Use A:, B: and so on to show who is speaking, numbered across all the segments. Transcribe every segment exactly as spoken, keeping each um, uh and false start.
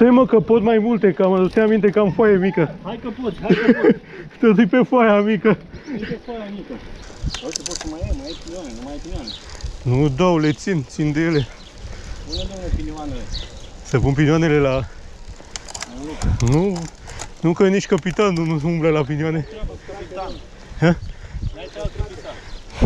A: Stai mă că pot mai multe, că am adus aminte că am foaie mică.
B: Hai că poți, hai că poți.
A: Totul pe foaia mică.
B: E pe foaia mică. Uite, poți să mai ai, mai ai pinioane, nu mai ai pinioane.
A: Nu dau, le țin, țin de ele.
B: Pune, domnule, pinioanele.
A: Să pun pinioanele la...
B: Nu,
A: Nu, nu că nici capitanul nu umblă la pinioane.
B: treabă, capitan.
A: Ha?
B: N-ai treabă, capitan.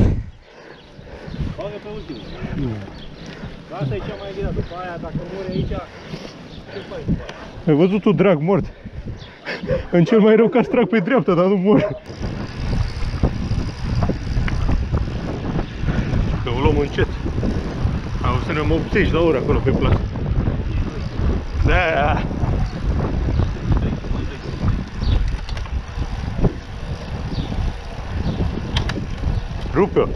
B: Bagă pe ultimul.
A: Nu.
B: Asta e cea mai grea, după aia, dacă mori aici, ce faci după aia?
A: Ai văzut tu, drag mort. În cel mai rău caz trag pe dreapta, dar nu mor. Că o luăm încet. Au să ne optzeci la oră acolo pe plasă. Da. Rupe-o.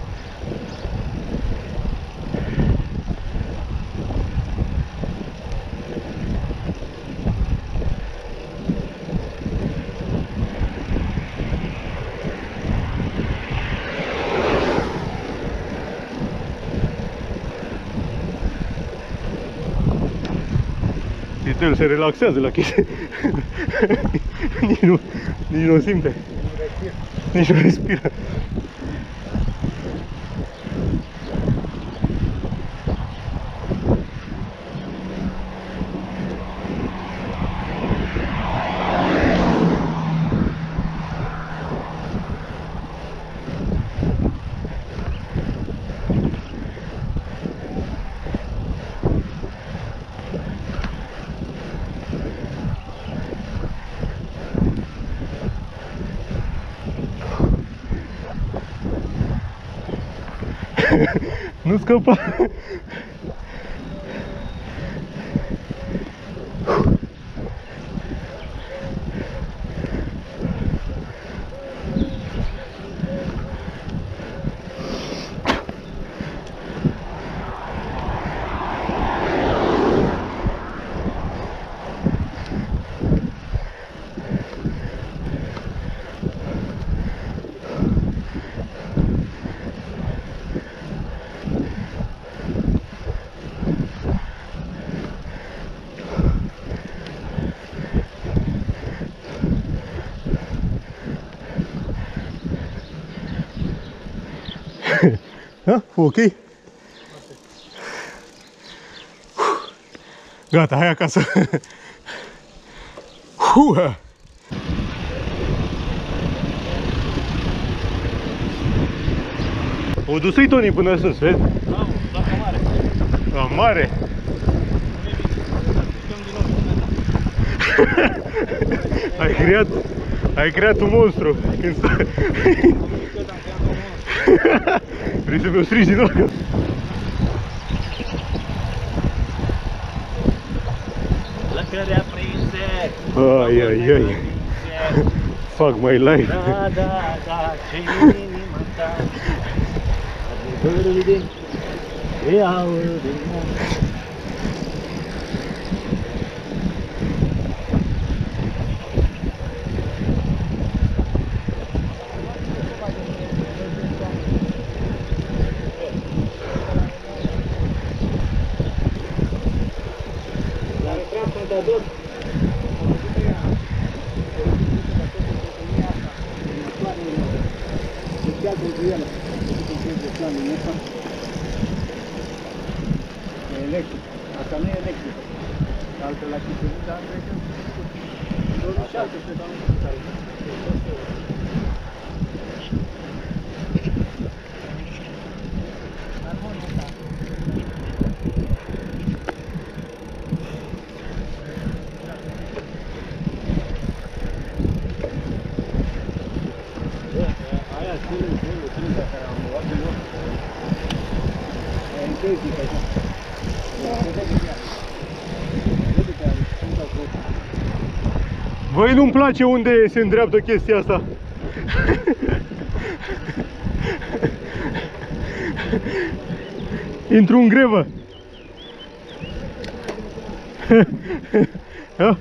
A: El se relaxează la chestii. nici, nu, nici nu simte. Nici nu respiră. Nu scăpa. Da? Ok? Gata, hai acasă. O dus-i Toni până sus, vezi?
B: Da, la mare.
A: La mare? Ai creat, ai creat un monstru. Când sta... Vrei să mi-o strigi din nou?
B: Lăcărea prinse.
A: Ai, ai, ai. Fac mai live.
B: Da, da, da, ce inima ta. Adevărul e aur din mână. Electric. Asta nu e electric. Altfel la chipuri, dar cred că douăzeci și șapte, cred că am spus aici. Aia ține, ține, ține, care am luat de loc. E încheizic așa.
A: Băi, nu-mi place unde se îndreaptă chestia asta. Intru în grevă. Da?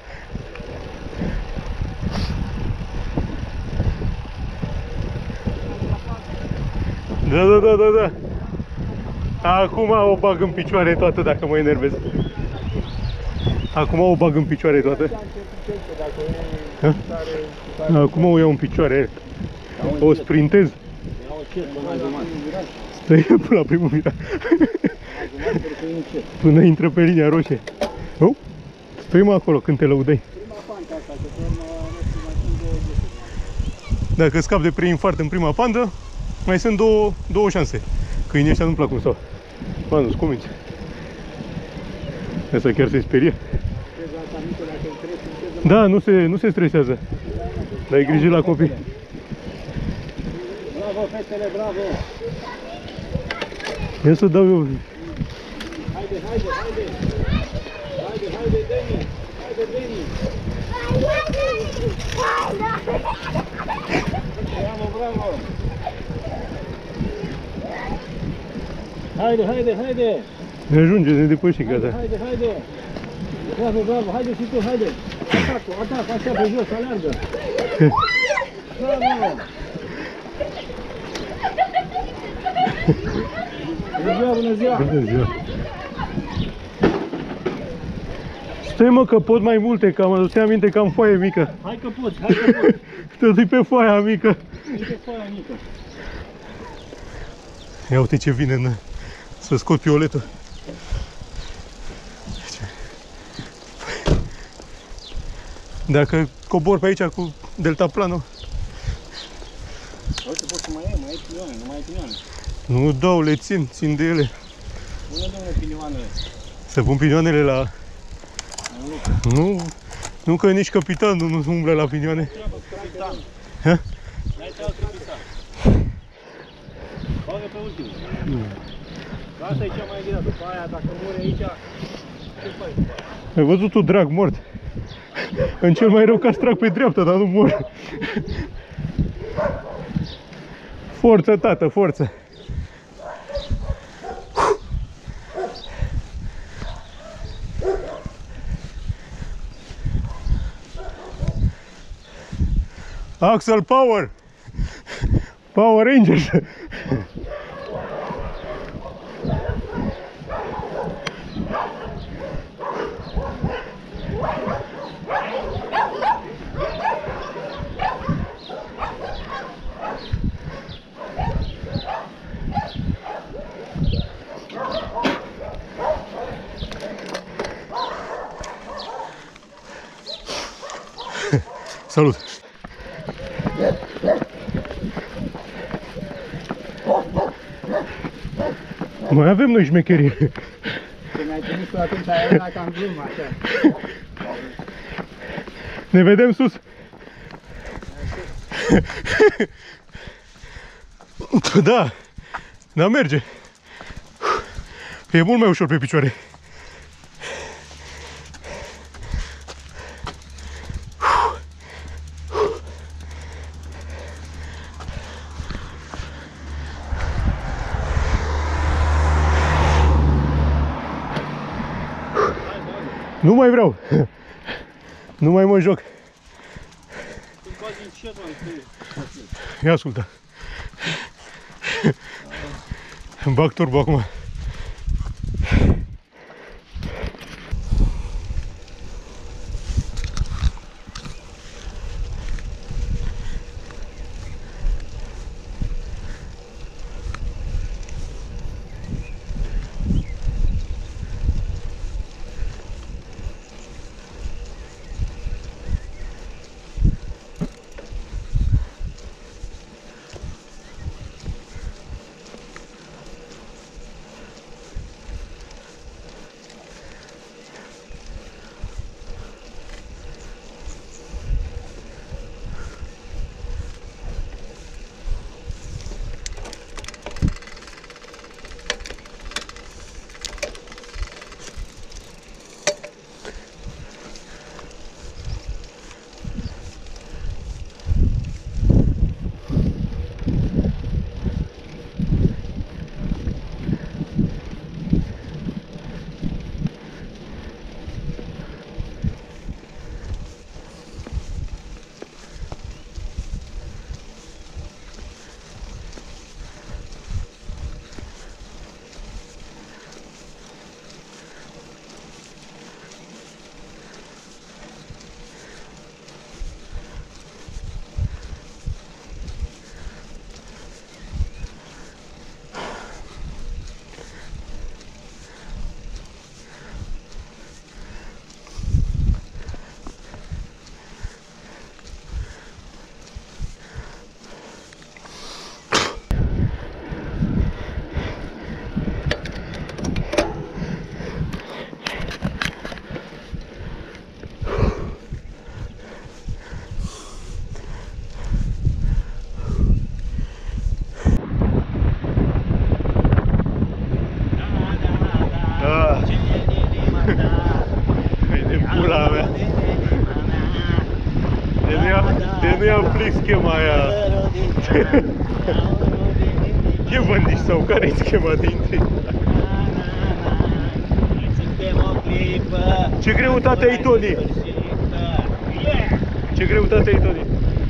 A: Da, da, da, da, da. Acum o bag în picioare toată dacă mă enervez. Acum o bag în picioare toată.
B: Dacă e
A: Ha?
B: tare,
A: Acum o iau în picioare. O sprintez.
B: iau încet până la jumătate.
A: Stai până la primul viraj.
B: Jumătate pentru că e încet.
A: Până intră pe linia roșie. Oh, stai mă acolo când te lăudai.
B: Prima pantă asta, că până la mai sunt două ghețuri.
A: Dacă scap de preinfart în prima pandă, mai sunt două, două șanse. Câinii ăștia nu-mi plac cum stau. Bă, nu-ți convinge. Asta chiar se sperie.
B: Crezi asta mică, dacă îi treci, încet,
A: Da, nu se, nu se stresează. Dar ai grijă la copii.
B: bravo, fetele, bravo!
A: Ia să dau eu.
B: Haide, haide, haide! Haide, haide, Deni! Haide, Deni! Bravo, bravo! Haide, haide, haide!
A: Ne ajunge, ne depășim,
B: Haide,
A: gata.
B: haide, haide! Bravo, bravo, haide și tu, haide! Atac, atac, așa pe jos, aleargă! Bravo! Bună ziua, bună ziua!
A: Bună ziua. Stai mă că pot mai multe, că am adus aminte că am foaie mică.
B: Hai că poți, hai că poți!
A: Tot pe foaia mică.
B: Uite foaia mică!
A: Ia uite ce vine în... Să scot pioletul. Dacă cobor pe aici cu deltaplanul,
B: Uite, poți să mai ai, mai ai pilioane, nu mai ai pilioane.
A: nu dau, le țin, țin de ele.
B: Pune, domnule, pilioanele.
A: Să pun pinioanele la...
B: În lucru.
A: Nu, nu că nici capitanul nu umblă la pinioane.
B: Treabă, capitan.
A: Ha?
B: N-ai treabă, capitan. Bagă pe ultimul. Asta e cea mai grea, după aia, dacă mori aici, ce faci după aia?
A: Ai văzut tu drag mort? În cel mai rău caz trag pe dreapta, dar nu mor. Forță, tată, forță. Axel Power! Power Rangers! Salut! Mai avem noi șmecherii.
B: Când ai trimis tu atunci, aia era cam glumă, așa.
A: Ne vedem sus. Da, da, merge. E mult mai ușor pe picioare. Nu mai vreau. Nu mai mă joc.
B: Când faci încet, mă,
A: Ia ascultă. Îmi bag turbo acum. pula mea. De nu ia, de nu ia plic schema aia. Ce vândici sau care-i schema dintre? Ce greutate ai, Tony? Ce greutate ai, Tony?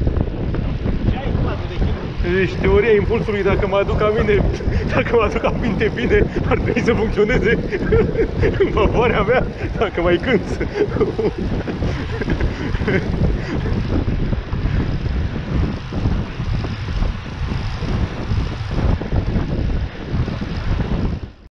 A: Deci teoria impulsului, dacă mă aduc aminte, dacă mă aduc aminte bine, ar trebui să funcționeze în favoarea mea, dacă mai cânt.